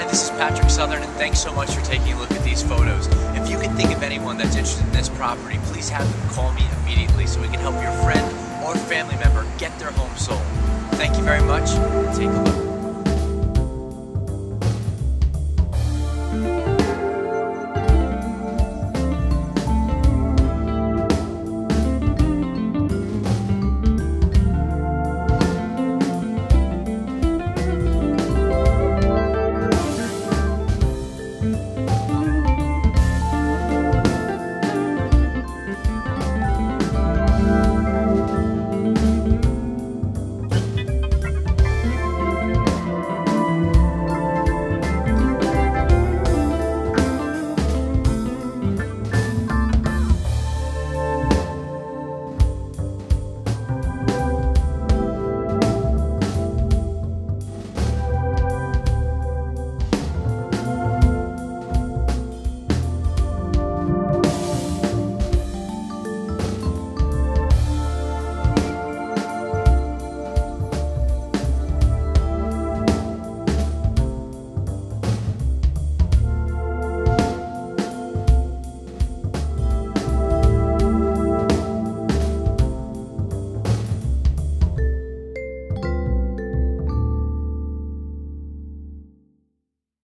this is Patrick Southern, and thanks so much for taking a look at these photos. If you can think of anyone that's interested in this property, please have them call me immediately so we can help your friend or family member get their home sold. Thank you very much. Take a look.